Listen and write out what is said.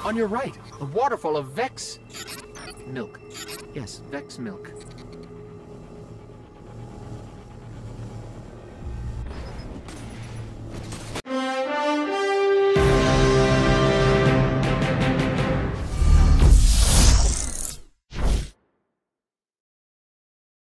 On your right, a waterfall of Vex milk. Yes, Vex milk.